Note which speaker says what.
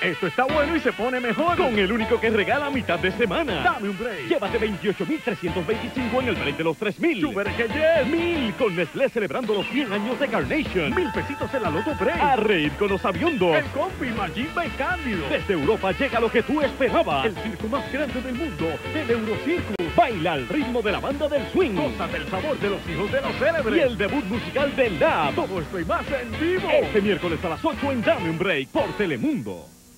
Speaker 1: Esto está bueno y se pone mejor con el único que regala mitad de semana.
Speaker 2: Dame un break.
Speaker 1: Llévate 28,325 en el break de los 3,000.
Speaker 2: ¡Súper que yes!
Speaker 1: 1,000 con Nestlé celebrando los 100 años de Carnation.
Speaker 2: 1,000 pesitos en la Loto Break.
Speaker 1: A reír con los aviondos.
Speaker 2: El compi Majimba y Cándido.
Speaker 1: Desde Europa llega lo que tú esperabas.
Speaker 2: El circo más grande del mundo, el Eurocircus.
Speaker 1: Baila al ritmo de la banda del swing.
Speaker 2: Goza del sabor de los hijos de los
Speaker 1: Y
Speaker 2: célebres.
Speaker 1: el debut musical del Lab.
Speaker 2: Todo esto y más en vivo.
Speaker 1: Este miércoles a las 8 en Dame un Break por Telemundo.